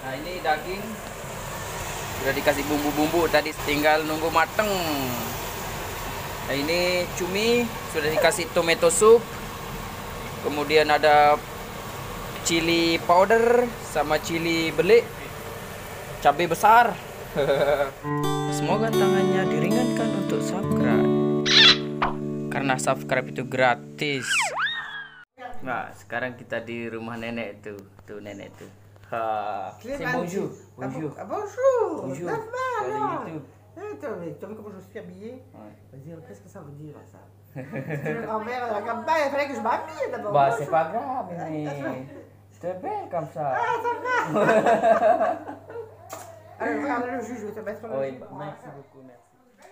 Nah ini daging sudah dikasih bumbu-bumbu, tadi tinggal nunggu mateng. Nah ini cumi sudah dikasih tomato soup, kemudian ada chili powder sama chili belik, cabai besar. Semoga tangannya diringankan untuk subscribe, karena subscribe itu gratis. Nah sekarang kita di rumah nenek tuh nenek tuh. C'est bonjour. Bonjour. Bonjour. Bonjour. Ça va alors? YouTube. Attends, mais tu vois comment je suis habillée? Ouais. Vas-y, qu'est-ce que ça veut dire ça? C'est une grand-mère, comme ça, il fallait que je m'habille d'abord. Bah c'est pas grave mais c'est belle comme ça. Ah, ça va. Allez, regarde le jus, je vais te mettre le Oui, jus. merci beaucoup, merci.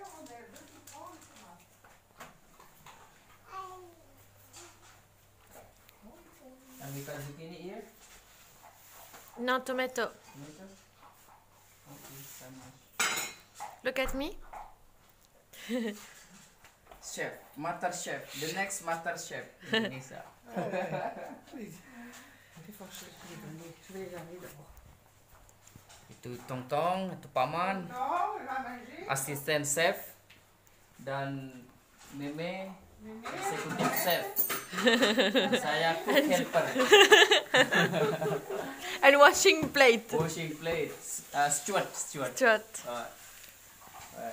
Ambil zucchini here. Non, tomato. Tomato? Okay, ça marche. Look at me. Chef, master chef, the next master chef Indonesia. Je vais les laver d'abord. Itu Tong-Tong, itu Paman, Non, elle va manger. asisten chef, dan Meme, eksekutif chef. Saya cook helper, And washing plate. washing plate, steward. Stuart. Ouais.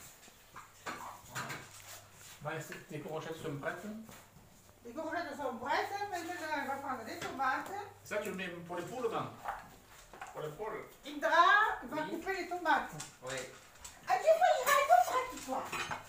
Tes courgettes sont prêtes? Les courgettes sont prêtes, maintenant on va prendre des tomates. Ça, tu le mets pour les poules, non? Pour les poules? Indra va Oui. couper les tomates. Oui. Ah, tu vois, il raconte toi.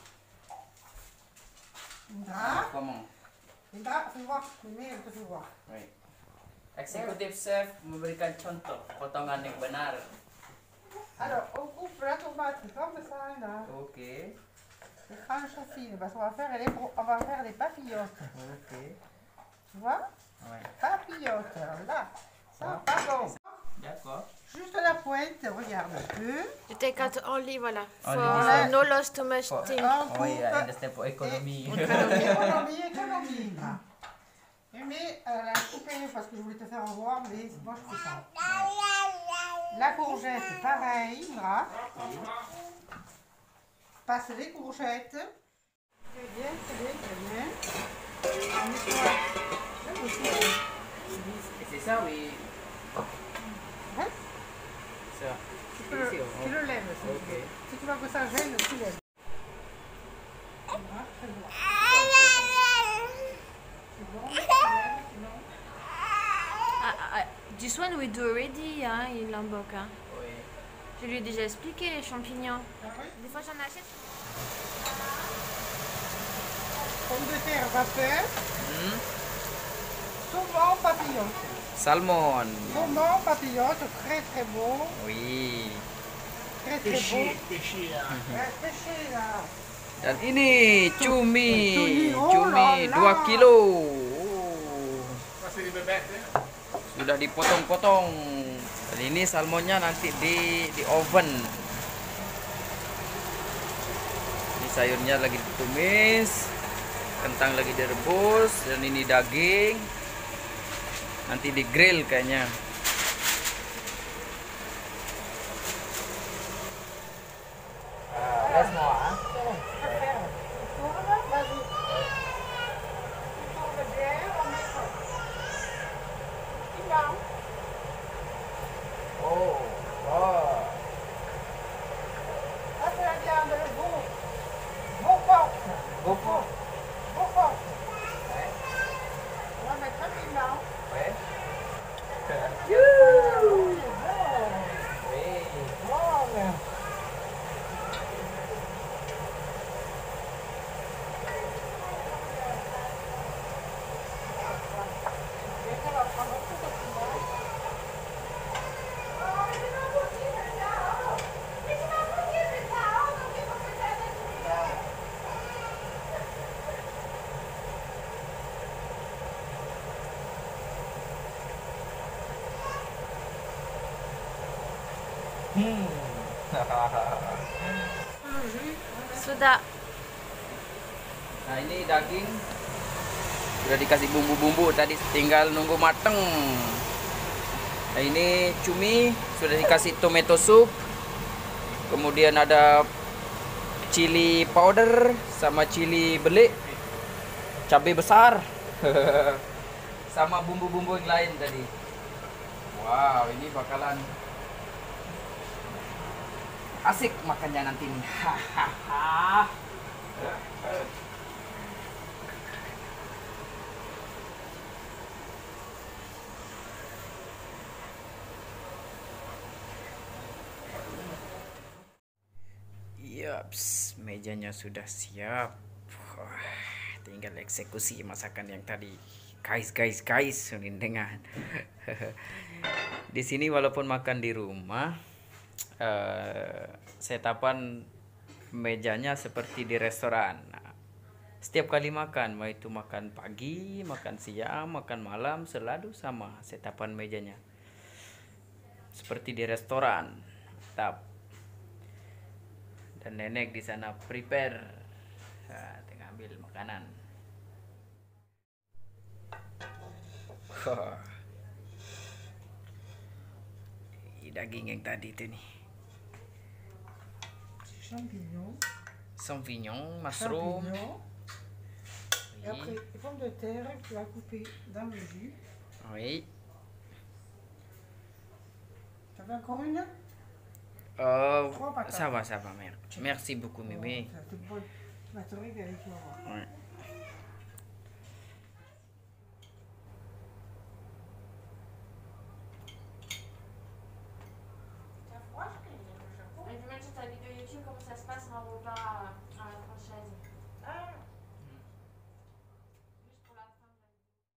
Indra, Comment? Indra, fais voir. Mimi, elle te fait voir. Oui. Eksekutif chef memberikan contoh potongan yang benar. Alors, on coupe la tomate comme ça, Indra. Oke. Les tranches fines, parce qu'on va faire des papillotes. Oke. Tu vois? Ouais. Papillotes, alors là. Ça, pas bon. D'accord. Juste la pointe, regarde un peu. You take out only, voilà. Only For this. no loss too much For- thing. On Oh iya, coupe. understand for ekonomi. Économie. Mais elle a coupé parce que je voulais te faire voir, mais moi je fais ça. La courgette, pareil, là. Passe les courgettes. Très bien, très bien, très bien. On nettoie. Là aussi. Et c'est ça, oui. Hein? Ça. Tu le lèves, si tu veux. Ok. Si tu vois que ça gêne, tu lèves. Voilà, très bien. C'est bon, c'est bon. This one we do already, hein, in Lombok. Hein. Oui. Je lui ai déjà expliqué les champignons. Ah oui. Des fois j'en achète. Pommes de terre vapeur, Hmm. saumon papillon. Salmon. Saumon papillon, très très bon. Wih. Très très Pêché, bon. pêché. Pêché là. Dan ini cumi. Cumi, oh Cumi la la. 2 kilo. Ça, c'est des bébêtes, hein? Sudah dipotong-potong. Dan ini salmonnya nanti di oven. Ini sayurnya lagi ditumis, kentang lagi direbus, dan ini daging. Nanti di grill kayaknya. Oh, oh. Ça c'est la viande, le veau. Veau porc. GoPro. Veau porc. Ouais. On va mettre un piment. Ouais. Oui. Bon. Sudah. Nah ini daging sudah dikasih bumbu-bumbu, tadi tinggal nunggu mateng. Nah, ini cumi sudah dikasih tomato soup. Kemudian ada chili powder sama chili belik, cabai besar, sama bumbu-bumbu yang lain tadi. Wow, ini bakalan asik makannya nanti nih. Hahaha. Yaps, mejanya sudah siap. Wah, tinggal eksekusi masakan yang tadi. Guys, dengan. Di sini walaupun makan di rumah, setapan mejanya seperti di restoran. Nah, setiap kali makan, mau itu makan pagi, makan siang, makan malam, selalu sama setapan mejanya. Seperti di restoran. Mantap. Dan nenek di sana prepare, tengah ambil makanan. Daging yang tadi itu nih. Champignon, mushroom. Et après, les pommes de terre, tu vas couper dans le jus. Oui. Tu veux encore une? Ça va, merci beaucoup, Mimi. Tu vas te régaler, tu vas voir. Ouais. Et puis même sur ta vidéo YouTube, comment ça se passe un repas